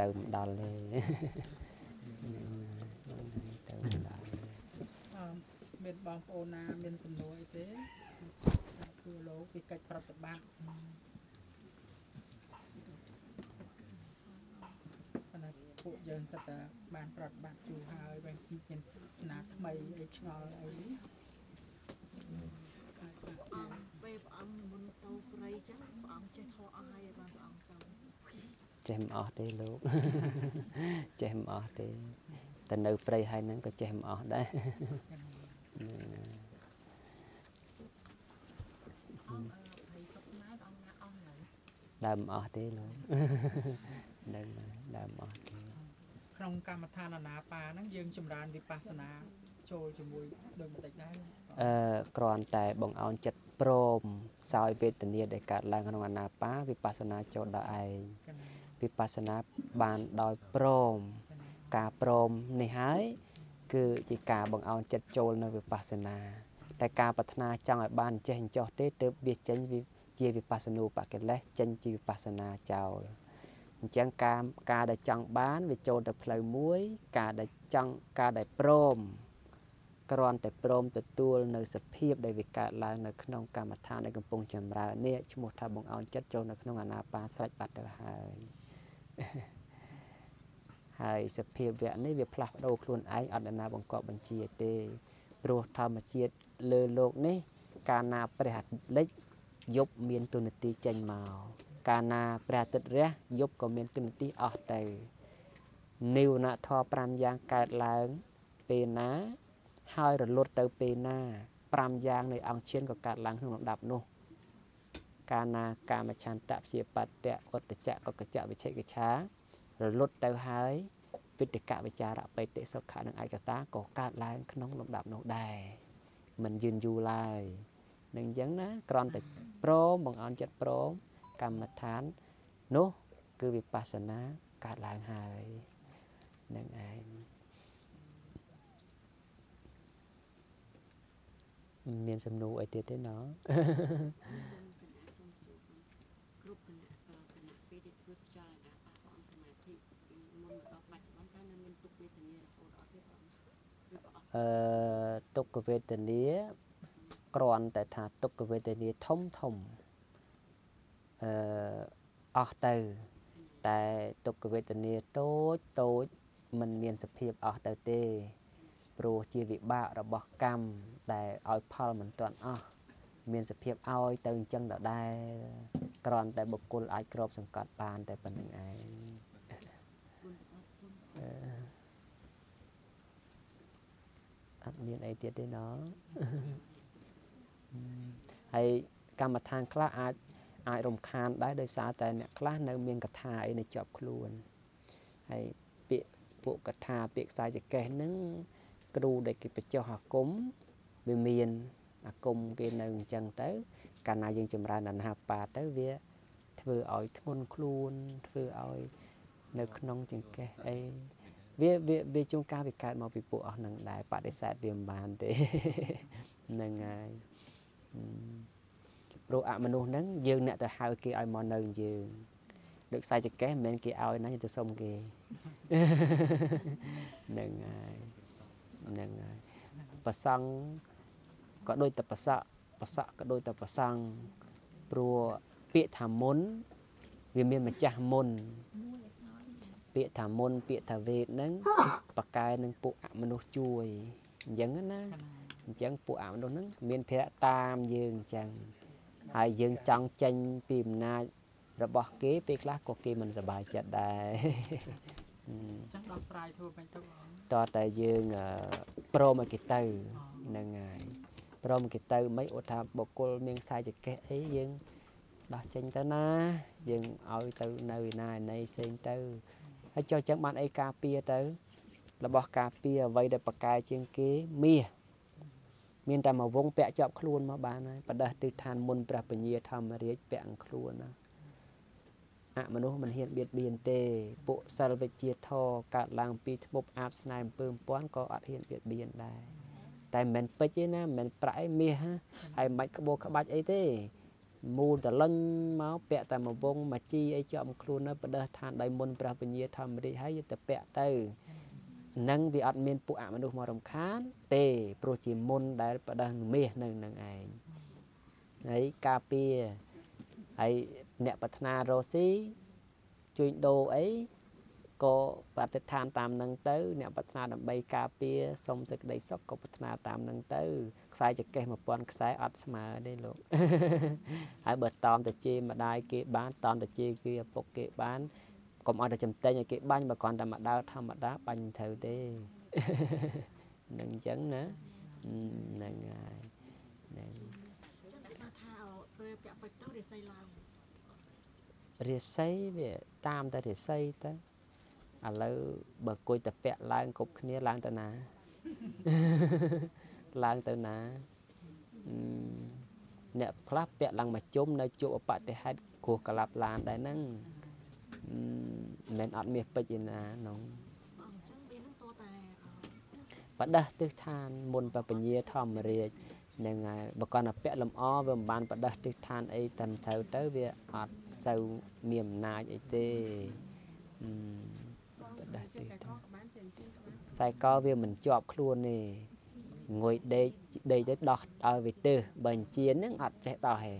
tàu đòn lên miền bang Pona miền sầm nổi thế xưa lố vì cáchประติบัติពួកយើងសិតតែបានប្រតិបត្តិយូរហើយបានមានណាថ្មីអីឆ្ងល់អីហើយសាកសួរពេលព្រះអង្គមុនទៅព្រៃចឹងព្រះអង្គចេះធေါ်អស់ហើយបានព្រះអង្គទៅចេះមិនអស់ទេលោកចេះមិនអស់ទេតែនៅព្រៃហើយហ្នឹងក៏ចេះមិនអស់ដែរដើមអស់ទេលោកដើមអស់ទេក្នុងកម្មដ្ឋានអាណាបាហ្នឹងយើងចម្រើនវិបស្សនាចូលជាមួយដូចបន្តិចដែរគ្រាន់តែបងអោនចិត្តព្រមសោយវេទនាដែលកើតឡើងក្នុងអាណាបាវិបស្សនាចូលដល់ឯងវិបស្សនាបានដោយព្រមការព្រមនេះហើយគឺជាការបងអោនចិត្តចូលនៅវិបស្សនាតែការប្រាថ្នាចង់ឲ្យបានចេះអញ្ចោះទេទើបវាចេញជាវិបស្សនូបកិលេសចេញជាវិបស្សនាចោលអញ្ចឹងការដែលចង់បានវាចូលទៅផ្លូវមួយការដែលព្រមគ្រាន់តែព្រមទទួលនៅសភាពដែលវាកើតឡើងនៅក្នុងកម្មដ្ឋានដែលកំពុងចម្រើននេះឈ្មោះថាបងអោនចិត្តចូលនៅក្នុងអាណាបាស្រេចបាត់ទៅហើយសភាពវៈនេះវាផ្លាស់ប្ដូរខ្លួនឯងអត់អ្នកណាបង្កប់បញ្ជាទេព្រោះធម្មជាតិលើលោកនេះកាលណាព្រះអាទិត្យលិចយប់មានទុនទីចេញមកកាលណាព្រះអាទិត្យរះយប់ក៏មានទុនទីអស់ទៅនិវរណធម៌5យ៉ាងកើតឡើងពេលណាហើយរលត់ទៅពេលណា5យ៉ាងនៃអង្គឈានក៏កើតឡើងក្នុងលំដាប់នោះកាលណាកាមច្ឆន្ទៈព្យាបត្តៈឧត្តចៈកុកចៈវិឆិកិច្ឆារលត់ទៅហើយវិតកវិចារៈបេតិសុខៈនិងឯកតាក៏កើតឡើងក្នុងលំដាប់នោះដែរមិនយឺនយូរឡើយនឹងអញ្ចឹងណាគ្រាន់តែព្រមបងអន់ចិត្តព្រមកម្មដ្ឋាននោះគឺវិបស្សនាកើតឡើងហើយនឹងឯងមានសំណួរអីទៀតទេណ៎គ្រប់គណៈពេលដែលធ្វើចលនាប៉ះព្រះអង្គសមាធិមុនដល់បច្ចុប្បន្នតើនៅមានទុក្ខវេទនារហូតអត់ទេព្រះអង្គទុក្ខវេទនាគ្រាន់តែថាទុក្ខវេទនាធំអស់ទៅតែទុក្ខវេទនាតូចមិនមានសភាពអស់ទៅទេព្រោះជាវិបាករបស់កម្មដែលឲ្យផលមិនទាន់អស់មានសភាពឲ្យទៅអញ្ចឹងដដែលគ្រាន់តែបុគ្គលអាចគ្របសង្កត់បានតែប៉ុណ្្នឹងឯងអត់មានអីទៀតទេណ៎ហើយកម្មដ្ឋានខ្លះអាចរំខានដែរដោយសារតែអ្នកខ្លះនៅមានកថាអីនៅជាប់ខ្លួនហើយពាក្យពួកកថាពាក្យខ្សែចកេះហ្នឹងគ្រូដែលគេបញ្ចុះអាគមវាមានអាគមគេនៅអញ្ចឹងទៅកាលណាយើងចម្រើនអនាបាតទៅវាធ្វើឲ្យធ្ងន់ខ្លួនធ្វើឲ្យនៅក្នុងចង្កេះអីវាជួនកាលវាកើតមកពីពួកអស់ហ្នឹងដែរបដិសេធវាមិនបានទេហ្នឹងហើយព្រោះអមនុស្សហ្នឹងយើងអ្នកទៅហៅគេឲ្យមកនៅយើងដូចខ្សែចកេះមិនមែនគេឲ្យណាទៅសុំគេហ្នឹងហើយប្រសង់ក៏ដូចតែប្រសក់ក៏ដូចតែប្រសង់ព្រោះពាក្យថាមុនវាមានម្ចាស់មុនពាក្យថាមុនពាក្យថាវេទហ្នឹងបកកែនឹងពួកអមនុស្សជួយអញ្ចឹងណាអញ្ចឹងពួកអមនុស្សហ្នឹងមានភារៈតាមយើងអញ្ចឹងហើយយើងចង់ចេញពីអំណាចរបស់គេពេលខ្លះក៏គេមិនសប្បាយចិត្តដែរចឹងដោះស្រាយធ្វើបែបទៅតើតែយើងព្រមឲ្យគេទៅហ្នឹងហើយព្រមគេទៅមិនឧទាហរណ៍បុគ្គលមានខ្សែចកេះអីយើងដោះចេញទៅណាយើងឲ្យទៅនៅណាណីផ្សេងទៅហើយចុះចឹងបានអីការពារទៅរបស់ការពារអ្វីដែលបកកែជាងគេមាសមានតែមួយវងពាក់ជាប់ខ្លួនមកបានហើយបដិទិដ្ឋានមុនព្រះពញាធម្មរាជពាក់ខ្លួនណាអមនុស្សមិនហ៊ានបៀតបៀនទេពួកសិលវិជ្ជាធរកើតឡើងពីធ្មប់អាបស្នេហ៍អំពើពាន់ក៏អត់ហ៊ានបៀតបៀនដែរតែមិនមែនពេជ្រទេណាមិនមែនប្រាក់អីមាសហើយមិនបាច់ក្បូរក្បាច់អីទេ mù tờ lân máu bẹ tại một vông mà chi ấy chọn khuôn nó bật than đầy môn pra bền nhiệt thầm đi hay tập bẹ từ nâng vì admin phụ ảm được mà đồng khán tê pro chỉ môn đại bật mê nâng ảnh ấy cà phê ấy nẹt bật na rosi chuyện đồ ấy có bật than tam nâng tới nẹt bật na đầm bay cà phê xong sực đầy sóc có bật na tam nâng tới sai chặt cây một con sai ọt mà đây luôn hãy bật tóm từ chi mà đai kia bán tóm từ chi kia bốc kia bán còn ở đây chấm tên như kia bán mà còn mà đau thầm mà đá bánh thử đi đừng chấn nữa nè rìa xây về tam ta rìa xây ta à lâu bờ côi tập vẹn lang cục kia lang ta nà lang ta nà nè club vẹn lang mà chôm nơi chỗ bạn để hai cuộc cả lạp lan đấy nâng men ọt miệt bây giờ nà nó bắt đầu từ than môn và bệnh nhiệt thầm rìa nên bà con là vẹn làm o và bàn bắt đầu từ than ấy tầm thâu tới việc ọt sâu miềm nai ấy tê sai co việc mình chọp luôn nè ngồi đây đây tới đọt ở vị tư bệnh chiến những ọt chạy đỏ hè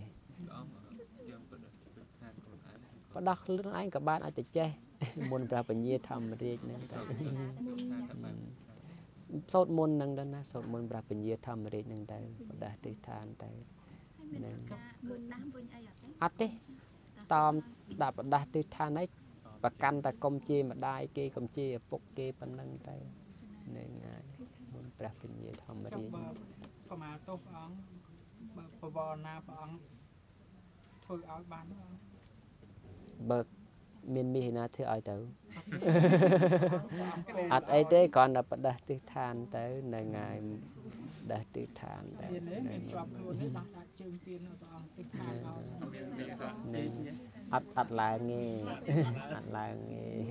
có đọt lúc anh các bạn ở từ chơi môn ra bệnh nhiệt thầm riêng nên sốt môn năng đó na sốt môn ra bệnh nhiệt thầm riêng nên đây đã từ than đây nên ọt đi tóm đạp đặt từ than ấy và căn ta công chi mà đai kia công chi phục kia phần năng đây nên muốn bạcเป็น nhiệt thầm riêng có mà tốt ông bờ bò na ông thôi áo bán bậc miền mi na thưa ai tới ắt ấy thế còn là đặt từ than tới này ngày đặt từ than đấy nên ắt lại nghe ắt lại nghe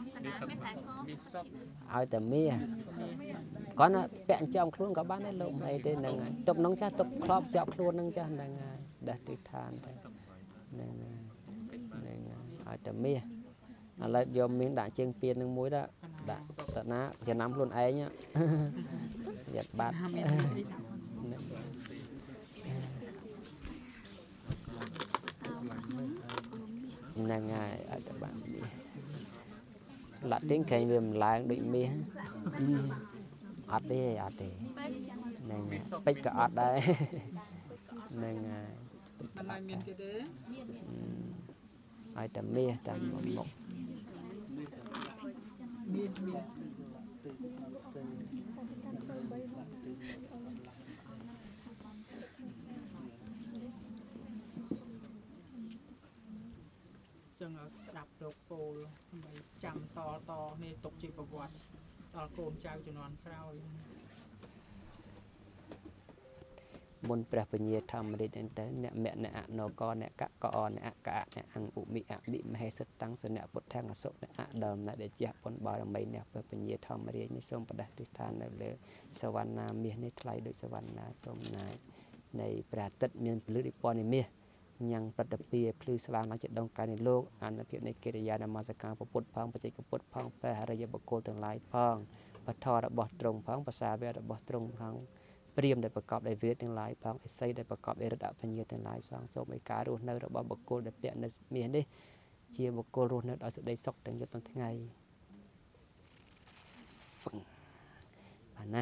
ai tầm mía có nó bẹn trong luôn các bạn ấy lộn này đây là ngày tục nông cha tục club chọc luôn nông cha là ngày đặt từ than này ai tầm mía lại do miếng đạn chân tiền nông muối đó đã tận ná Việt Nam luôn ấy nhá Nhật Bản là ngày ở các bạn là tiếng khen về lại định mi ọt đi này bích cả ọt đây này ai tầm mi tầm một chân ở đạp đột phô chăm to nên tục chỉ vào quạt đó cồn trao cho non phao môn bạc bệnh nhiệt thầm đi đến tới nè mẹ nè nó con nè các con nè cả nè ăn ủ mị bị mà hay sứt tăng sự nè bột thang sốt nè đờm nè để chẹp con bò mấy nè bạc bệnh nhiệt thầm đi như sông bạc đặt than nè Savannah miền này thay đổi Savannah sông này này bạc tất miền lưới đi pon này miềnยังประดับเปียพลือสว่างหลังจากดงการในโลกอันเป็นเพียงในเกริยานมาสการประพุทธพังปัจจัยกพุทธพังแปรหารยบุคคลทั้งหลายพังปัททอระบตรงพังภาษาเวระบตรงพังเปรียมได้ประกอบได้เวททั้งหลายพังไอไซได้ประกอบได้ระดับพัญญาทั้งหลายสร้างสมไอการรู้ในระบบบุคคลได้เปลี่ยนในเมียนได้เชียบุคคลรู้ในเอาสุดได้สกแต่งยศตั้งไงฟังผ่านนะ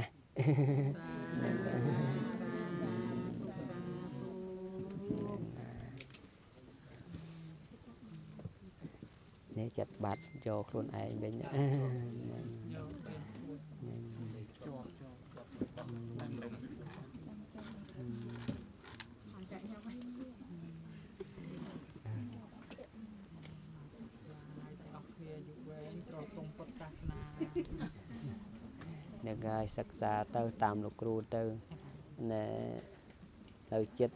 เนี่ยจัดบัตรโยกคนไอ้เป็นเนี่ยกายศึกษาเติมตามลูกครูเติมเนี่ยเราจิต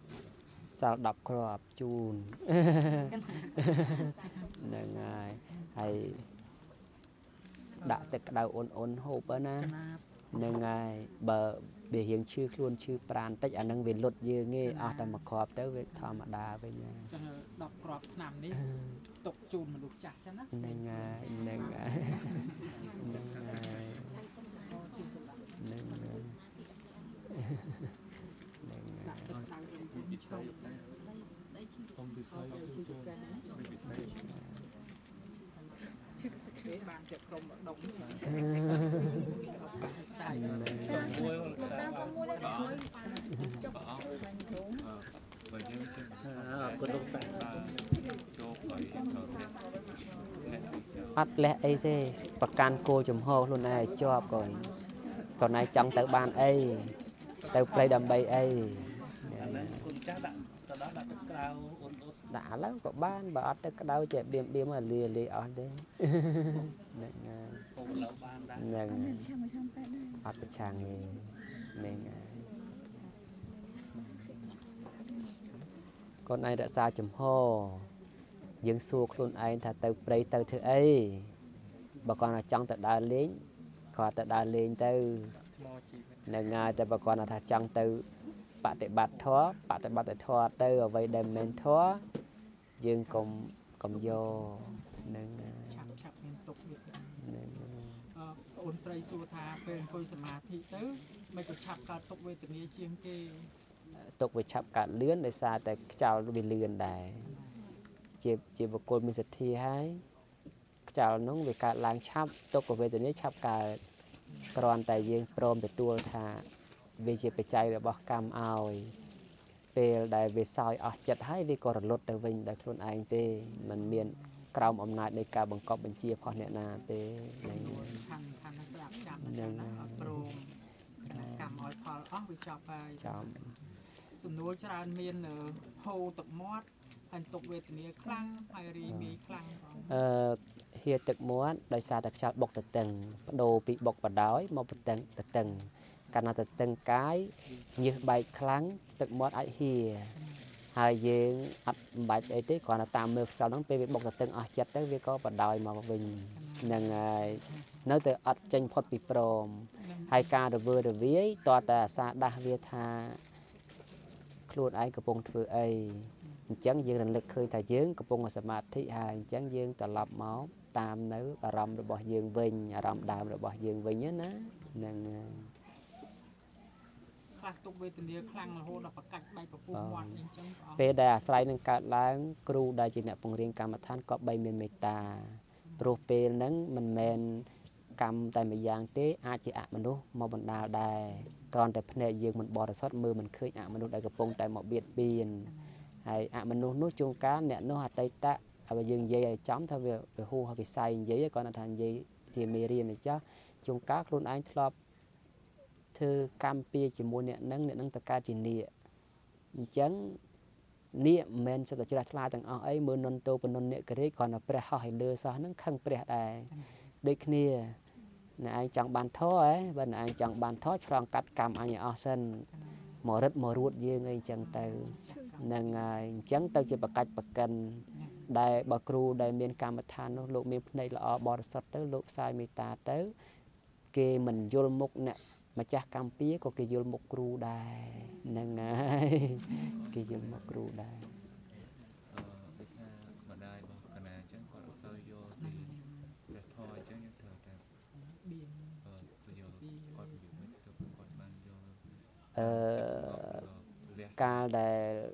สาวดับครอบจูนยังไง hay đã tự đào ôn hộp á na nâng ai bờ bề hiện chư luôn chư pran tích anh nâng về luật như nghe ở tại một họp tới với thọ mà đà với nhà đọc cọp nằm đi tục chùm mà đục chặt cho nó nâng ai nâng ai nâng ai nâng bạn sẽ không động ắt lẽ ấy thế bậc can cô chùm hô luôn này cho còn này trong tới bàn ấy tới play đầm bay ấy đã lắm có ban bà ắt tới cái đâu chạy biếm biếm mà lìa ở đây nâng ắt chàng nên con này đã xa chùm hô dương xua luôn anh thà tới play tới thứ ấy bà con là trong tới đá lính còn tới đá lính tới nâng ngay tới bà con là thà trong tới bạn để bạt thoa tới ở vậy đem men thoa dương cùng vô nâng ôn say xua tha phê phôi sầm thị tứ mấy cái chặt cả tục về tình yêu chiêm kê tục về chặt cả lươn để xa tại chào bị lươn đài chỉ một con mình sẽ thi hay chào nó về cả làng chắp tục về tình yêu chắp cả còn tại dương prom để tua thà về chỉ phải chạy để bỏ cam ao về đại về soi ở chặt hay về còn lột từ vinh đại luôn anh tê mình miền cào ẩm nại để cả bằng cọp bằng chia phò nè na tê nâng cầm ỏi phò óc bị chọc bài sum núi cho ra miền hồ tập mót hành tục về tình yêu khăng hay ri mi khăng hiện thực mót đại sa đặc chặt bọc tật tầng đồ bị bọc và đói một tật tầng cả là tật tầng cái như bài kháng thực mót ai hìa hai dương ắt bài ấy thế còn là tạm được sau đó về bọc tật tầng ở chặt tới với có và đói mà mình nâng nói từ ắt tranh phật bị prom hai ca được vừa được viết to ta xa đa viết tha luôn ai cặp bông thừa ấy chẳng dương định lực khơi thà dương cặp bông ở sầm mát thị hai chẳng dương ta lập máu tam nữ bà rầm được bỏ dương vinh rầm đàm được bỏ dương vinh nhớ ná nâng về đại sai nâng cả láng kêu đại chỉ nè phong riêng cam than có bay miền meta prope nâng mình men cam tại mấy giang tế ai chỉ ạ mình đâu mà mình đào đài còn tại phần dương mình bỏ ra sót mưa mình khơi ạ mình đâu đại cặp bông tại một biển biển hay ạ mình nuôi chung cá nè nó hạt tây ta à bây giờ dây chấm theo việc hu hay việc xay giấy còn là thành giấy chỉ mì riêng này chứ chung cá luôn anh thọp thư cam pia chỉ mua nè nâng tất cả chỉ nè chấn nè men sẽ cho ra thla tầng ấy mưa non tô bên non nè cái đấy còn là pre hỏi đưa sao nó khăng pre đây đây kia nè anh chẳng bàn thó ấy bên anh chẳng bàn thó cho cắt cam anh ở sân mò rất mò ruột dương anh chẳng từ nâng chẳng tao chỉ bạc cách bạc cần đại bạc cừu đại miền cam than nó lộ miền này là bò sọt tới lộ sai mi ta tới kê mình vô mục nè mà chắc cam pía có cái vô mục cừu đài nâng cái vô mục cừu đài ca để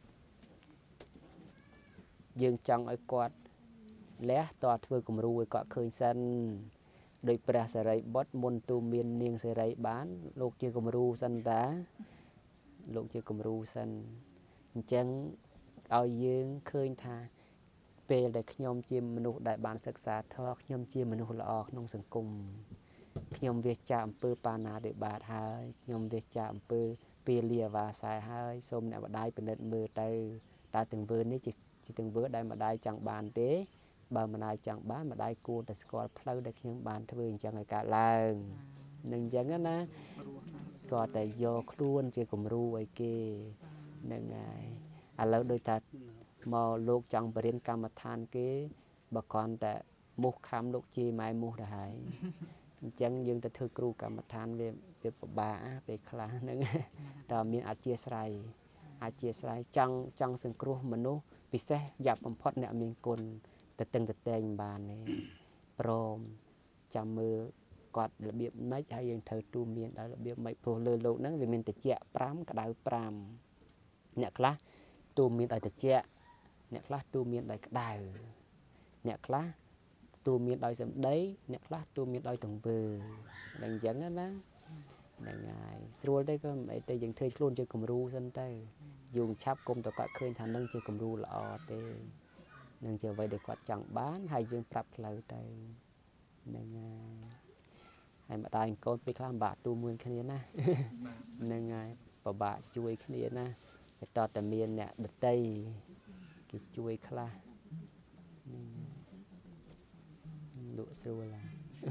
dương trong ở quạt lẽ to thưa cùng ruồi cọ khơi sân đôi pre sợi bớt môn tu miên niên sợi bán lục chưa cùng ru sân đá lục chưa cùng ru sân chẳng ao dương khơi tha về để nhom chim mนุđại bảnศึกษา thọ nhom chim mนุlà ở nông sừng cùng nhom việc chạm pư pana để bạt hai nhom việc chạm pư pia lìa và xài hai xôm nè đaiเป็นมือtay ta từng vươn ní chỉ từng vươn đây mà đai chẳng bàn thế bà mà đai chẳng bán mà đai cua để score play để nhom bàn thôi chẳng ngày cả làng nâng chẳng á na có tại do luôn chỉ cùng ru ấy kia nâng ngày à lâu đôi thật mà lúc chẳng bền cam than cái bà con tại mục khám lúc chi mai mục đã hay chẳng dương ta thư cru cả mặt than về bà về khá nâng ta miền chia sài trong sừng cru mà nó vì thế dạp bằng phật nè miền cồn từ từng bà này prom chăm mưa quạt là biệp mấy hay dương thờ tu miền đó là biệp mấy phô lơ lộ nắng vì mình tự chẹ pram cả đào pram nè khá tu miền đại tự chẹ nè khá tu miền đại cả đào nè khá tu miền đại sầm đấy nè khá tu miền đại từng vừa đằng dẫn á đó đằng ngày xưa đây có mấy tay dừng thuê luôn chơi cầm ru dân tay dùng chắp công tàu quạt khơi thằng nâng chơi cầm ru là ở đây nâng chơi vậy để quạt chẳng bán hay dương prap lại tay nâng hay mà tay con bị làm bạc tu miền cái này na nâng ngày bà bạc chui cái này na cái tọt tầm miền nè đợt tây cái chui khla lụa xưa là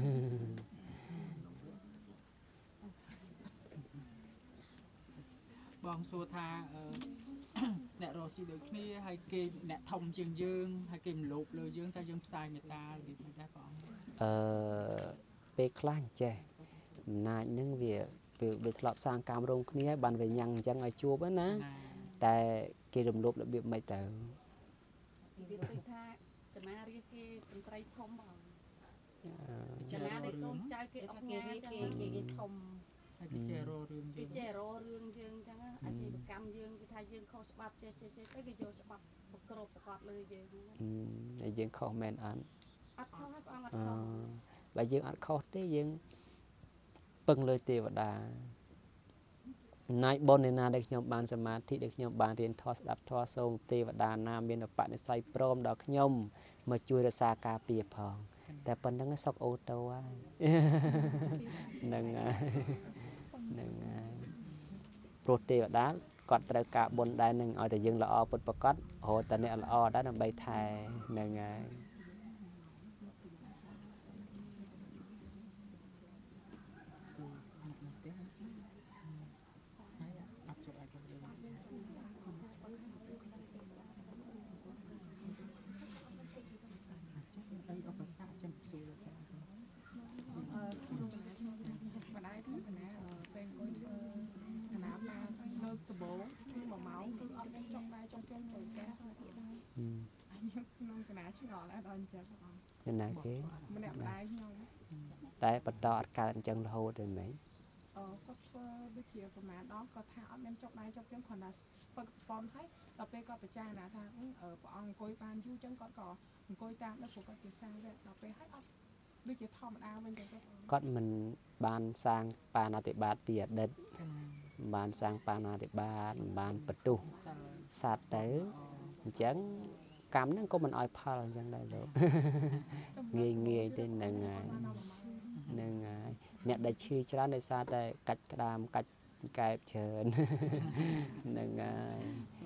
bong xua tha nè rồi xí được kia hay kìm nè thông trường dương hay kìm lụt lừa dương ta dương sai người ta vì người ta còn về khăn chè nãy những việc lọp sang cam rong kia bàn về nhằng chẳng ai chua bữa ná tại kia đầm lụp là việc mấy tờ cái chè rô rương dương chẳng á anh chị cầm dương cái thay dương khâu bắp chè cái vô bắp cột sọt lưỡi dương dương khâu men ăn ăn bà dương ăn khâu thế dương bưng lời tiề và đà nãy bon này na được nhom bànสมาธิđược nhom bàn riêng thọ đập thọ sông tiề và đà nam miền bắcใน say prom ដល់ខ្ញុំមកជួយរក្សាការពារផងតែប៉ុណ្ណឹងសក់អូតូហ្នឹងព្រោះទេវតាគាត់ត្រូវការបុណ្យដែរនឹងឲ្យតែយើងល្អពុតប្រកបរហូតតែអ្នកល្អដែរដើម្បីថែហ្នឹងហើយណាគេម្នាក់ម្ដាយខ្ញុំតែបន្តអត់កើតអញ្ចឹងរហូតទេមែនគាត់ធ្វើដូចជាប្រហែលដងគាត់ថាអត់មានចុកដៃចុកជើងគ្រាន់តែស្ពឹកស្ពន់ហើយដល់ពេលគាត់ពិចារណាថាព្រះអង្គអង្គុយបានយូរអញ្ចឹងគាត់ក៏អង្គុយតាមដល់ព្រោះគាត់ជាសាងវគ្គដល់ពេលហើយអត់ដូចជាធម្មតាវិញទៅគាត់មិនបានសាងបាណាតិបាតពីអតីតបានសាងបាណាតិបាតបានបន្ទុះសត្វទៅអញ្ចឹងកម្មហ្នឹងក៏មិនឲ្យផលអញ្ចឹងដែរលោកងាយទេហ្នឹងហើយអ្នកដែលឈឺច្រើនដោយសារតែកាច់ក្តាមកាច់កែបច្រើនហ្នឹងហើយ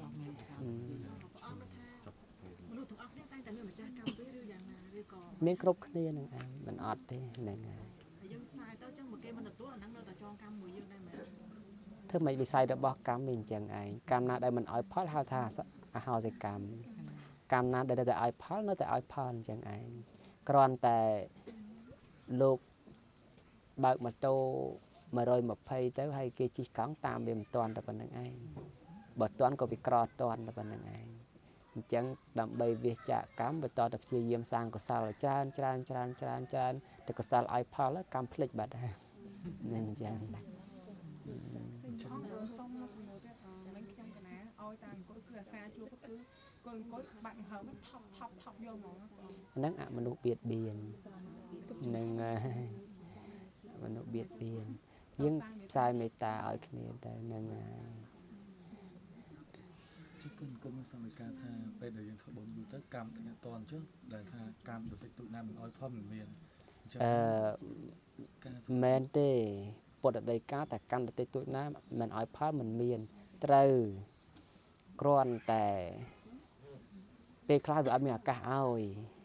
មានគ្រប់គ្នាហ្នឹងឯងមិនអត់ទេហ្នឹងហើយយើងផ្សាយទៅចឹងមកគេមិនទទួលអាហ្នឹងនៅតែចងកម្មមួយយើងដែរមែនធ្វើម៉េចវិស័យរបស់កម្មវាអញ្ចឹងឯងកម្មណាដែលមិនឲ្យផលហៅថាអហោសិកម្មណាដែលតែឲ្យផលនៅតែឲ្យផលអញ្ចឹងឯងគ្រាន់តែលោកបើកម៉ូតូ120ទៅហើយគេជិះកង់តាមវាមិនតាន់តែប៉ុណ្្នឹងឯងបើតាន់ក៏វាក្រតាន់តែប៉ុណ្្នឹងឯងអញ្ចឹងដើម្បីវាចាក់កម្មបន្តតែព្យាយាមសាងកុសលច្រើនតែកុសលឲ្យផលកម្មភ្លេចបាត់ហើយហ្នឹងអញ្ចឹងសុំមកសំណួរទៀតមិញខ្ញុំកណាឲ្យតាអង្គុយគឺអាសាជួបគឺអង្គុយបាត់ហើមថប់យកហ្មងហ្នឹងអមនុស្សបៀតបៀនហ្នឹងហើយមនុស្សបៀតបៀនយើងផ្សាយមេត្តាឲ្យគ្នាទៅហ្នឹងហើយជិះគុំសង្កេតថាពេលដែលយើងធ្វើបុណ្យយូរទៅកម្មតែតន់ចុះដែលថាកម្មទៅតិចតួចណាស់មិនឲ្យផលមិនមានមែនទេពុទ្ធដីកាតែកម្មទៅតិចតួចណាស់មិនឲ្យផលមិនមានត្រូវគ្រាន់តែពេលខ្លះវាអត់មានឱកាសឲ្យ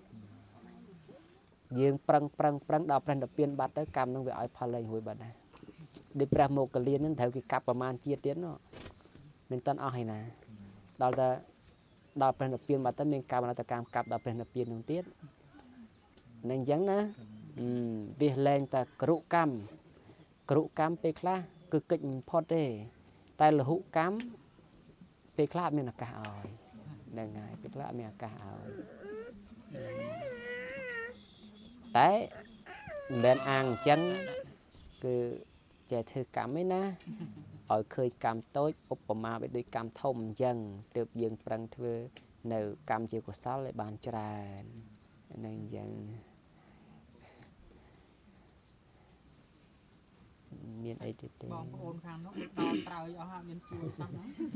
យើងប្រឹងដល់ព្រះនិព្វានបាត់ទៅកម្មនឹងវាឲ្យផលលែងរួចបាត់ដែរដូចព្រះមោគលាននឹងត្រូវគេកាប់ប្រមាណជាតិទៀតនោះមិនតាន់អស់ឯណាដល់ព្រះនិព្វានបាត់ទៅមានកម្មអនត្តកម្មកាប់ដល់ព្រះនិព្វាននឹងទៀត nên chẳng ná việc lên ta crụ cam pe khla cứ kịch phật đê tay là hũ cam pe khla mình là cả ỏi nên ngày pe khla mình là cả ỏi đấy bên ăn chân cứ chạy thư cam ấy na ở khơi cam tối Obama với đôi cam thông dân được dừng prang thưa nở cam chiều của sáu lại bàn trà nên dân miền ấy thì bom ôn khang nó đo trời ở hạ miền xuôi xong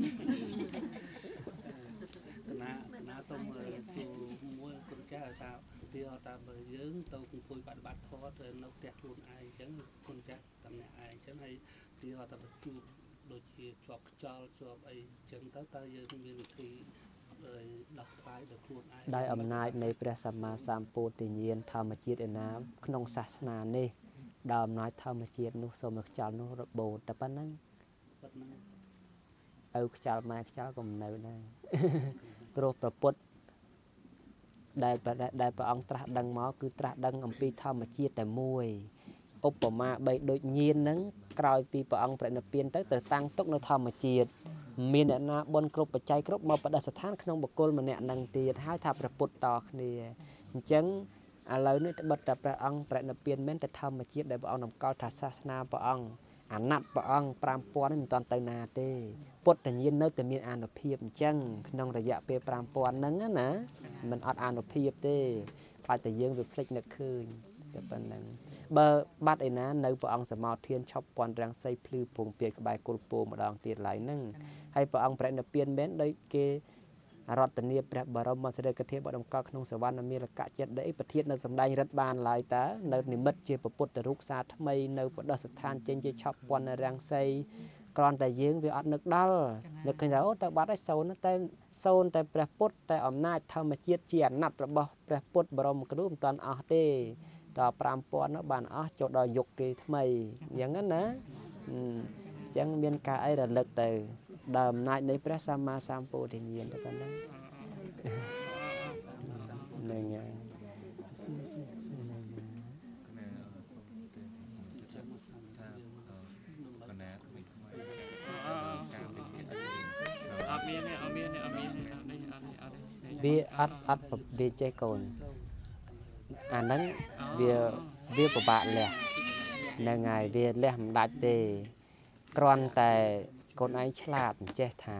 nó xong rồi mua con cá ở tao thì ở tao rồi dướng tao cũng cùi bạn thoát rồi nó tẹt luôn ai chẳng con cá tầm nhà ai chẳng hay thì họ tao chụp đôi chia chọc cho ấy chẳng tới tao giờ miền thì rồi đọc phái được luôn ai ได้อำนาจในព្រះសម្មាសម្ពុទ្ធញ្ញាណធម្មជាតិឯណាក្នុងសាសនានេះដល់អំណាចធម្មជាតិនោះសូមខ្យល់នោះរបូតតែប៉ុណ្ណឹងឪខ្យល់ម៉ែខ្យល់ក៏មិននៅដែរព្រោះប្រពុតដែលព្រះអង្គត្រាស់ដឹងមកគឺត្រាស់ដឹងអំពីធម្មជាតិតែមួយឧបមាបីដូចញៀនហ្នឹងក្រោយពីព្រះអង្គប្រណិពានទៅតាំងទុកនៅធម្មជាតិមានអ្នកណាបនគ្រប់បច្ច័យគ្រប់មកបដិស្ថានក្នុងបុគ្គលម្នាក់នឹងទៀតហើយថាព្រះពុទ្ធតគ្នាអញ្ចឹងឥឡូវនេះត្បិតតែព្រះអង្គប្រណិពានមែនតែធម្មជាតិដែលព្រះអង្គតម្កល់ថាសាសនាព្រះអង្គអាណត្តិព្រះអង្គ 5000 នេះមិនតាន់ទៅណាទេពុទ្ធញ្ញាណនៅតែមានអានុភាពអញ្ចឹងក្នុងរយៈពេល 5000 ហ្នឹងណាមិនអត់អានុភាពទេខ្លាចតែយើងវាភ្លេចនឹកឃើញតែប៉ុណ្្នឹងបើបាត់ឯណានៅព្រះអង្គសមោធានឈប់ពន់រាំងសីភ្លឺពងពៀតក្បែរគុលពោម្ដងទៀតឡើយហ្នឹងហើយព្រះអង្គប្រណិពានមែនដោយគេរតនាព្រះបរមសារីរិកធាតុបដំកល់ក្នុងសវណ្ណមាលកៈចិត្តដីប្រធាននៅសម្ដែងរិទ្ធបានឡើយតើនៅនិមិត្តជាពុទ្ធរូបសាថ្មីនៅបដិស្ថានចេញជាឈប់ពន់រាំងសីគ្រាន់តែយើងវាអត់នឹកដល់នឹកឃើញថាអូទៅបាត់ហើយសូនតែព្រះពុទ្ធតែអំណាចធម្មជាតិជាអាណត្តិរបស់ព្រះពុទ្ធបរមគ្រូមិនតាន់អស់ទេដល់ 5000 នោះបានអស់ចូលដល់យុគគេថ្មីយ៉ាងហ្នឹងណាអញ្ចឹងមានការអីរលឹកទៅដល់អំណាចនៃព្រះសម្មាសម្ពុទ្ធញ្ញាណទៅប៉ុណ្ណឹងហ្នឹងហើយវាអត់វាចេះកូនអាហ្នឹងវាពិបាកលះហ្នឹងហើយវាលះមិនដាច់ទេគ្រាន់តែកូនឯងឆ្លាតចេះថា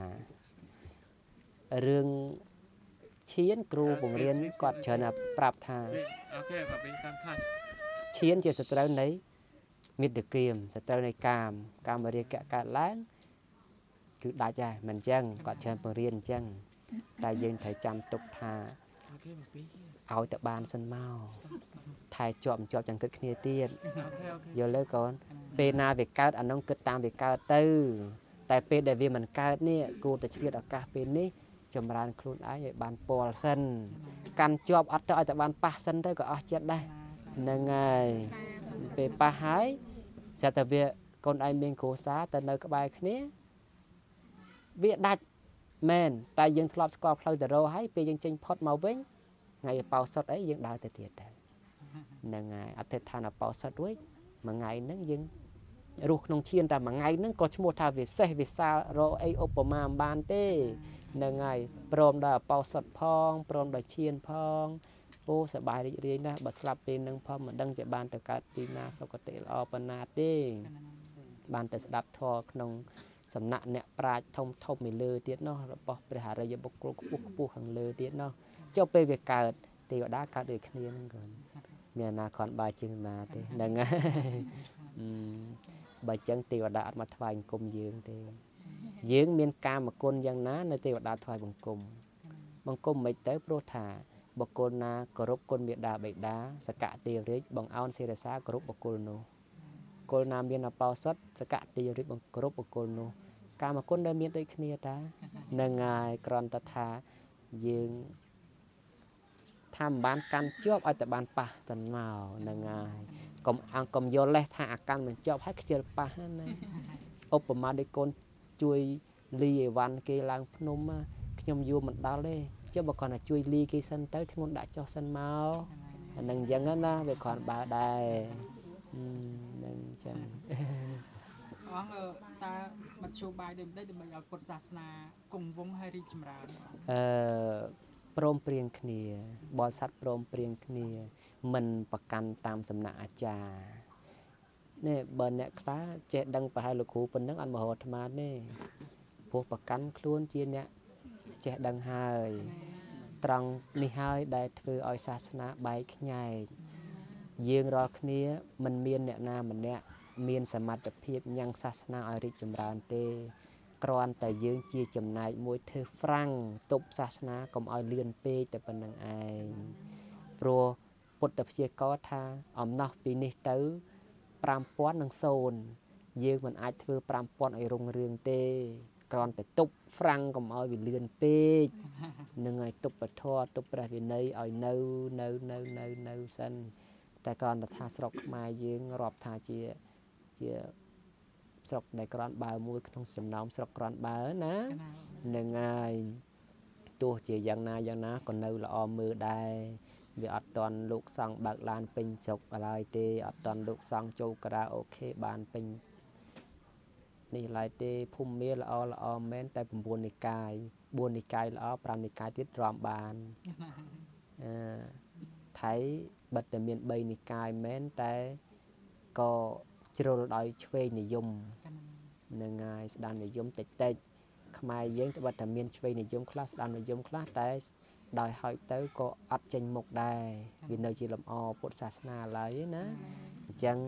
រឿងឈានគ្រូបង្រៀនគាត់ច្រើនប្រាប់ថាអូខេបាទវិញតាមថាឈានជាសត្រូវនៃមិត្តគៀមសត្រូវនៃកាមរាគៈកើតឡើងគឺដាច់ហើយមិនអញ្ចឹងគាត់ច្រើនបង្រៀនអញ្ចឹងតែយើងត្រូវចាំទុកថាឲ្យតែបានសិនមកថែជាប់ចង្កឹតគ្នាទៀតយល់ទេកូនពេលណាវាកើតអានោះគិតតាមវាកើតទៅតែពេលដែលវាមិនកើតនេះគួរតែឆ្លៀតឱកាសពេលនេះចម្រើនខ្លួនឯងឲ្យបានពលសិនកាន់ជាប់អត់ទៅឲ្យតែបានប៉ះសិនទៅក៏អស់ចិត្តដែរហ្នឹងហើយពេលប៉ះហើយស្រាប់តែវាកូនឯងមានគ្រួសារទៅនៅក្បែរគ្នាវាដាច់មែនតែយើងធ្លាប់ស្គាល់ផ្លូវទៅរកហើយពេលយើងចេញផុតមកវិញថ្ងៃបោសុតអីយើងដើរទៅទៀតដែរហ្នឹងហើយអធិដ្ឋានបោសុតរួចមួយថ្ងៃហ្នឹងយើងរស់ក្នុងឈានតែមួយថ្ងៃហ្នឹងក៏ឈ្មោះថាវាសេះវាសាលរកអីឧបមាមិនបានទេហ្នឹងហើយព្រមដល់បោសុតផងព្រមដល់ឈានផងអូសប្បាយរីករាយណាស់បើស្លាប់ពេលហ្នឹងផងមិនដឹងជាបានទៅកើតទីណាសុគតិល្អប៉ុណ្ណាទេបានទៅស្ដាប់ធម៌ក្នុងសំណាក់អ្នកប្រាជ្ញធំៗលើទៀតនោះរបស់ព្រះអរិយបុគ្គលខ្ពស់ខាងលើទៀតនោះចុះពេលវាកើតទេវតាកើតដូចគ្នាហ្នឹងក៏មានអនាគតបាយជាងណាទេហ្នឹងហើយបើចឹងទេវតាអត់មកថ្វាយបង្គំយើងទេយើងមានកាមគុណយ៉ាងណានៅទេវតាថ្វាយបង្គំមិនទៅព្រោះថាបុគ្គលណាគោរពគុណមេដាបិតាសកទេវរាជបង្អោនសេរសាគោរពបុគ្គលនោះបុគ្គលណាមានអបោសុតសកទេវរាជបង្គោរពបុគ្គលនោះកាមគុណដែលមានដូចគ្នាតានឹងហើយគ្រាន់តែថាយើងថាមិនបានកាន់ជាប់ឲ្យតែបានប៉ះទៅមកនឹងហើយកុំយល់លេសថាអាកាន់មិនជាប់ហើយខ្ជិលប៉ះណាឧបមាដូចកូនជួយលីអីវ៉ាន់គេឡើងភ្នំខ្ញុំយួរមិនដល់ទេចុះបើគាត់ថាជួយលីគេសិនទៅធ្ងន់ដាក់ចុះសិនមក nâng dân á về còn bà đài nâng chân ta mặt chụp bài đêm đấy thì bây giờ Phật giáo na cùng vong hay đi chìm ra prom prieng khnia bò sát prom prieng khnia mìnhประกันตามสำนักอาจารย์นี่เบอร์เนี่ยคล้าเจดังไปให้ลูกครูเป็นนักอันมโหธรรมะนี่พวกประกันคล้วนเจียเนี่ยเจดังหายตรังนิหายได้ถืออ้อยศาสนาใบขยายยืงรอขนี้มันเมียนเนี่ยนามันเนี่ยเมียนสมัติเพียบยังศาสนาอริจำรานเตกรอนแต่ยืงจีจำนายมวยเธอฟรังตบศาสนากรมเอาเลื่อนเปแต่เป็นนังไอโปรปุตตะเพียก็ทาอมนอกปีนี้เต๋อปรามป้อนนังโซนยืงมันอาจเธอปรามป้อนไอรงเรืองเตกรอนแต่ตบฟรังกรมเอาวิเลื่อนเปนึงไอตบปะทอตบประวินัยเอาเนื้อสันแต่ก่อนแต่ทาสรกมายืงรอบทาเจียสรกในกรอนบาวมวยต้องสมน้ำสรกกรอนบาวนะหนึ่งไงตัวเจียอย่างนาก่อนเนื้อละอมือได้เดี๋ยวอัดตอนลูกสังบากลานเป็นจกอะไรเตอัดตอนลูกสังโจกระโอเคบานเป็นนี่ลายเตพุ่มเมียละอแม้แต่เป็นบัวนิกายละอปรามนิกายติดรอมบานไทยบัดแต่เมียนใบนิกายแม้แต่ก็จรดอยช่วยนิยมหนึ่งไงสดานนิยมเตะขมายยังบัดแต่เมียนช่วยนิยมคลาสดานนิยมคลาสแต่ดอยหอยเต้ก็อัดเจนหมกได้วินเนอร์จีลำอพุทธศาสนาอะไรนะจัง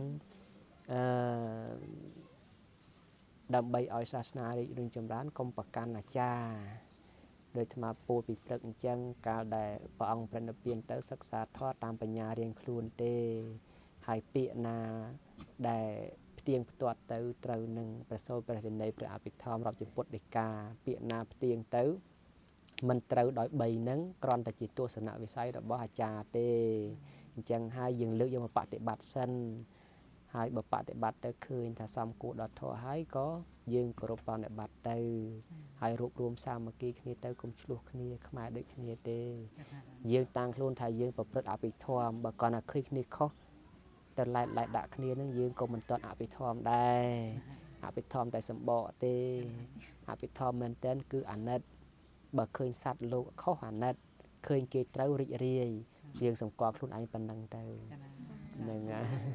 ดำใบอ้อยศาสนาในเรื่องจำร้านกรมประกันอาจารย์โดยธรรมปูปิดเปลือกจังการได้พระองค์ประนเปลี่ยนเต้ศึกษาทอดตามปัญญาเรียนครูนเตหายปีนาได้เตียงตัวเต้เต้หนึ่งประสบประเด็นในประอาภิธรรมเราจะปลดเด็กกาปีนาเตียงเต้มันเต้โดยใบนั้นกรอนแต่จิตตัวสนะวิสัยระบอาจารย์เตจังให้ยังเลือกยังมาปฏิบัติสั้นให้บปฏิบัติได้คืนถ้าซ้ำกูดอทอให้ก็ยืงกรบปฏิบัติได้ให้รวบรวมสามัคคีคณีเต้กุมชลุกคณีขมายด้วยคณีเตยืงต่างโคลนไทยยืงประพฤติอภิธรรมบก่อนเคยคณีเขาแต่หลายด่าคณีนั้นยืงก็มันตอนอภิธรรมได้อภิธรรมได้สมบูรณ์เตอภิธรรมมันเต้นคืออันนั้นบ่เคยสัตว์โลกเขาหันนัดเคยเกตเต้าริเรียยืงสมกอคลุนไอปันนังเต้หนึ่ง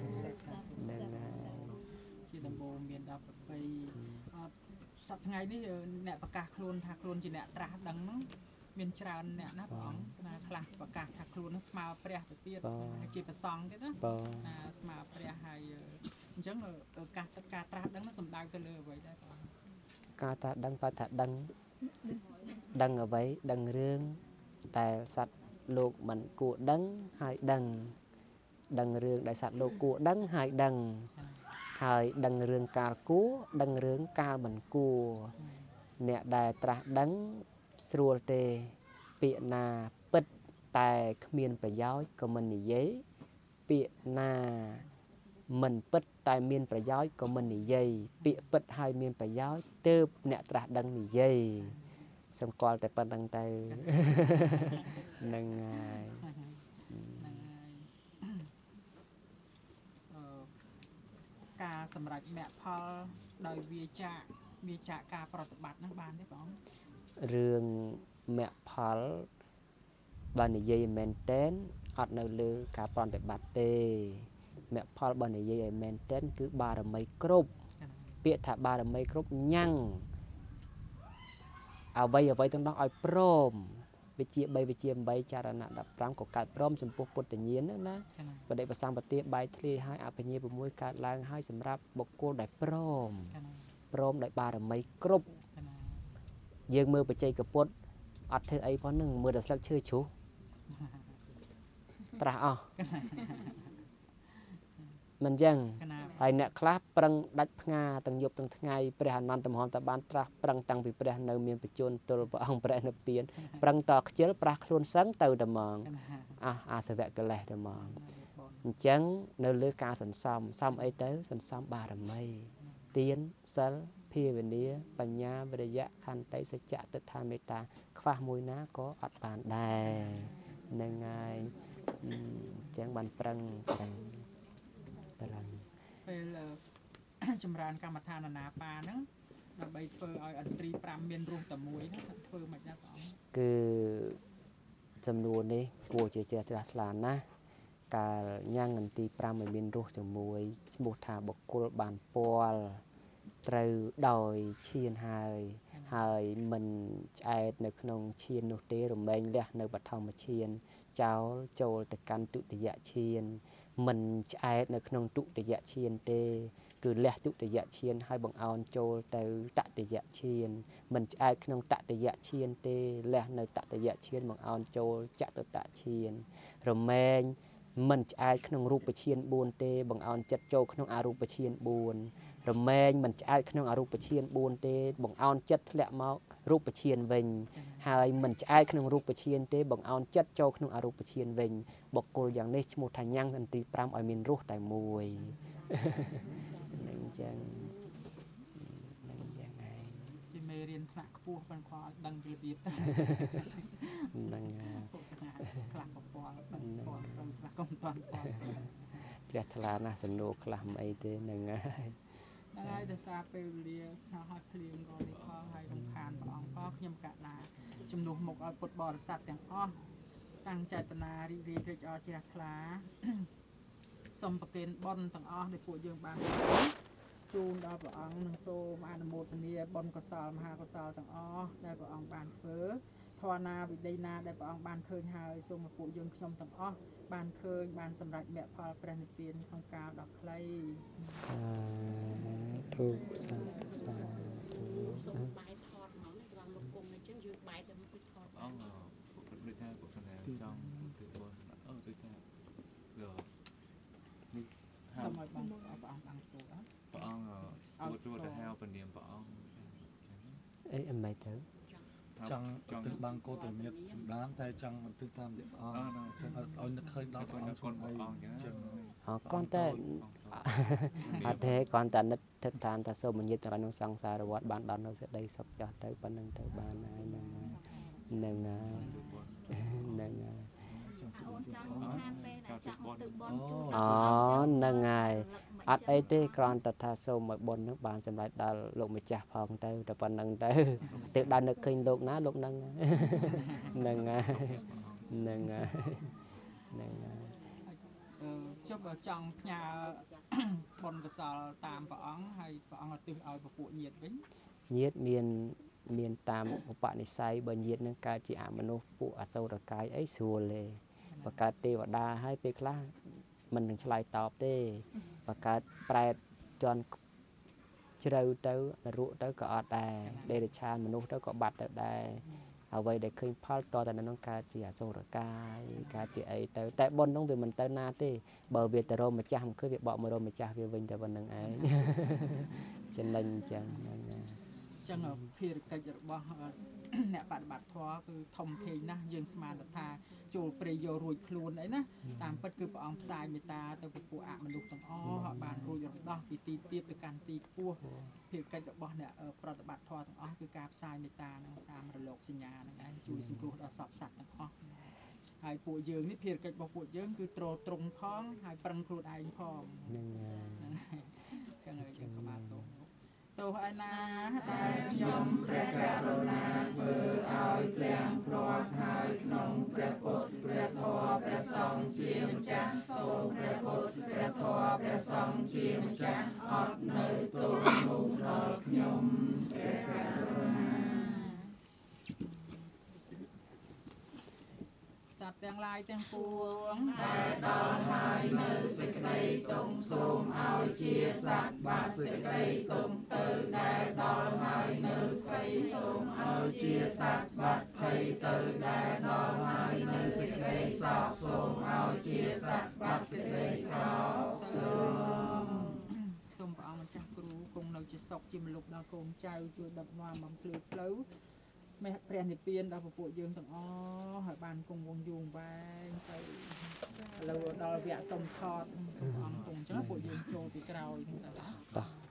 ที่ลำโบเมียนดาวไปสัปดาห์นี้เนี่ยประกาศครูนทาครูนจีเนี่ยตราดังมั้งเมียนจราเนี่ยนะป๋องนะคลาประกาศทาครูนสมาเปรียบเทียบจีประซองกันนะสมาเปรียบให้จังการตราดังนั้นสมดาวกันเลยไว้ได้ป๋องการตราดังปาถะดังเอาไว้ดังเรื่องแต่สัตว์โลกมันกูดังหายดังเรื่องđại sát lô của đăng hai đăng รื่องการกู้ดังเรื่องการเหมือนกูเนี่ยได้ตราดังสัวเตเปียนาปิดแต่เมียนประย้อยก็มันนี่เย้เปียนามันปิดแต่เมียนประย้อยก็มันนี่เย้เปียปิดให้เมียนประย้อยเติบเนี่ยตราดังนี่เย้สมกอลแต่ปันดังเตยนั่งไงการสำหรับแม่พอโดยวิจาการปฏิบัตินักบาลได้ป๋องเรื่องแม่พอบานิเยเมนเทนอัดในเรื่องการปฏิบัติเตแม่พอบานิเยเมนเทนคือบารมีครบเปียถาบารมีครบยั่งเอาไว้ต้องเอาพร้อมวิเชียใบจารณะดับพร้อมกับการพร้อมสมบูรณ์ปุตตะเนียนนะประเดี๋ยวประสานปฏิบัติที่ให้อภิญญาบุญมวยการล้างให้สำหรับบุคคลได้พร้อมได้บารมีครบยังมือไปใจกับปุตอัดเธอไอ้เพราะหนึ่งมือเดือดเลือกชื่อชูตรามันยังไอ้เนี่ยคลาปรังดัดงาตั้งยบตั้งไงประหารนันตมหอมตะบานตราปรังตั้งปีประหารในเมียนประจุนตัวพระองค์ประหารเปลี่ยนปรังต่อเจริญปราคลุนสังเตอดมองอาสเวกะเลดมองจังในเรื่องการสันซ้ำไอ้เต้สันซ้ำบารมีเตียนสัลพีเวเนียปัญญาวิริยะคันไตสัจจะตถาเมตตาคว้ามวยนะก็อัดปานได้ในไง chẳng bàn prăng ពេលចម្រើនកម្មដ្ឋានអាណាបាហ្នឹងដើម្បីធ្វើឲ្យអន្ត្រី5មានរស់តែមួយហ្នឹងធ្វើមិនដែរបងគឺចំនួននេះគួរជាជ្រះថ្លាណាស់កាលញ៉ាំងអន្ទី5ឲ្យមានរស់ជាមួយឈ្មោះថាបុគ្គលបានពាល់ត្រូវដោយឈានហើយមិនឆ្អែតនៅក្នុងឈាននោះទេរមែងលះនៅបឋមឈានចោលចូលទៅកាន់ទុតិយឈានមិនឆ្អែតនៅក្នុងទុតិយឈានទេគឺលះទុតិយឈានហើយបង្អោនចូលទៅតតិយឈានមិនឆ្អែតក្នុងតតិយឈានទេលះនៅតតិយឈានបង្អោនចូលចតុតឈានរមែងមិនឆ្អែតក្នុងរូបឈាន4ទេបង្អោនចិត្តចូលក្នុងអរូបឈាន4រមែងមិនឆ្អែតក្នុងអរូបឈាន4ទេបង្អោនចិត្តធ្លាក់មករូបឈានវិញហើយមិនឆ្អែតក្នុងរូបឈានទេបង្អោនចិត្តចូលក្នុងអរូបឈានវិញបុគ្គលយ៉ាងនេះឈ្មោះថាញ៉ាំងអន្ទី5ឲ្យមានរស់តែមួយនឹងចឹងយ៉ាងឯងជាមេរៀនថ្នាក់ខ្ពស់ប៉ុន្តែគាត់ដឹងរបៀបហ្នឹងខ្លះកពាល់ដឹងគាត់ខ្លះក៏មិនទាន់គាត់ជ្រះថ្លាណាស់សំណួរខ្លះមិនអីទេហ្នឹងហើយដោយសារពេលវេលាថាឲ្យភ្លៀងក៏នេះផងហើយរំខានព្រះអង្គក៏ខ្ញុំកណាជំនួសមុខឲ្យពុទ្ធបរិស័ទទាំងអស់តាំងចេតនារីករាយត្រេកអរជ្រះថ្លាសូមប្រគេនបុណ្យទាំងអស់ដែលពួកយើងបានជូនដល់ព្រះអង្គនិងសូមអនុមោទនាបុណ្យកុសលមហាកុសលទាំងអស់ដែលព្រះអង្គបានធ្វើធម៌ណាវិដីណាដែលព្រះអង្គបានឃើញហើយសូមឲ្យពួកយើងខ្ញុំទាំងអស់បានឃើញបានសម្រេចមគ្គផលព្រះនិព្វានក្នុងកាលដ៏ខ្លីសាធុសូមបាយថតហ្មងត្រង់លោកគុំអញ្ចឹងយើងបាយទៅមកថតអង្គដូចថាពួកគាត់ចង់ទៅបនដូចថានេះសូមឲ្យបងព្រះអង្គបានស្គាល់ព្រះអង្គទូទៅហៅពនាមព្រះអង្គអីអីមិនទៅចង់ទៅបាំងកោតរមៀតបានតែចង់បន្ទិតាមព្រះអង្គចឹងឲ្យនឹកឃើញដល់ព្រះអង្គខ្លួនឯងចឹងគាត់តែអត់ទេគាត់តែនឹកទៅតាមថាសូមញាតិទាំងក្នុងសង្សារវត្តបានដល់នៅសេចក្តីសុខចោះទៅប៉ុណ្្នឹងទៅបានហើយហ្នឹងអូនចង់ថាពេលដែលចង់ទៅបនជួបហ្នឹងហើយអត់អីទេគ្រាន់តែថាសូមឲ្យបុណ្យនឹងបានសម្រេចដល់លោកម្ចាស់ផងទៅតែប៉ុណ្្នឹងទៅទើបដល់នឹកឃើញលោកណាលោកហ្នឹងហ្នឹងហើយជប់ចង់ផ្ញើបុណ្យកុសលតាមព្រះអង្គហើយព្រះអង្គឧទ្ទិសឲ្យពពួកញាតិវិញញាតិមានតាមឧបនិស្ស័យបើញាតិនឹងកើតជាអមនុស្សពួកអសូរកាយអីស្រួលទេបើកើតទេវតាហើយពេលខ្លះមិននឹងឆ្លើយតបទេបើកើតប្រែតជន់ជ្រៅទៅនរកទៅក៏អត់ដែរដេរឆានមនុស្សទៅក៏បាត់ទៅដែរអ្វីដែលឃើញផលតតែនឹងកើតជាអសូរកាយកើតជាអីទៅតែបុណ្យនោះវាមិនទៅណាទេបើវាទៅរកម្ចាស់មិនឃើញវាបកមករកម្ចាស់វាវិញតែប៉ុណ្្នឹងឯងចំណេញចឹងហ្នឹងចឹងភារកិច្ចរបស់អ្នកបដិបត្តិធម៌គឺធំធេងណាស់យើងស្មានថាចូលព្រៃយករួចខ្លួនអីណាតាមពិតគឺព្រះអង្គផ្សាយមេត្តាទៅពួកអមនុស្សទាំងអស់ឲ្យបានរួចរំដោះពីទីទាបទៅកាន់ទីខ្ពស់ភារកិច្ចរបស់អ្នកប្រតិបត្តិធម៌ទាំងអស់គឺការផ្សាយមេត្តាហ្នឹងតាមរលកសញ្ញាហ្នឹងឯងជួយសង្គ្រោះដល់សពសត្វទាំងអស់ហើយពួកយើងនេះភារកិច្ចរបស់ពួកយើងគឺទ្រទ្រង់ផងហើយប្រឹងខ្លួនឯងផងហ្នឹងចឹងហើយយើងក៏បានទោសឯណាដែលខ្ញុំព្រះករុណាធ្វើឲ្យភ្លៀងព្រាត់ហើយក្នុងព្រះពុទ្ធព្រះធម៌ព្រះសង្ឃជាម្ចាស់សូមព្រះពុទ្ធព្រះធម៌ព្រះសង្ឃជាម្ចាស់អត់នៅទោសនោះដល់ខ្ញុំព្រះករុណាសត្វទាំងឡាយទាំងពួងដែលដល់ហើយនៅសេចក្តីទុំសូមឲ្យជាសត្វបាត់សេចក្តីទុំទៅដែលដល់ហើយនៅស្វ័យសូមឲ្យជាសត្វបាត់ភ័យទៅដែលដល់ហើយនៅសេចក្តីសោកសូមឲ្យជាសត្វបាត់សេចក្តីសោកទៅសូមព្រះអង្គម្ចាស់គ្រូគង់នៅជាសុខជាម្លប់ដល់កូនចៅជួយដឹកនាំបំភ្លឺផ្លូវព្រះនិព្វានដល់ពួកយើងទាំងអស់ហើយបានគង់វង្សយូរវែងទៅឥឡូវដល់វគ្គសុំថតសូមអង្គគង់អញ្ចឹងពួកយើងចូលពីក្រោយហ្នឹងទៅ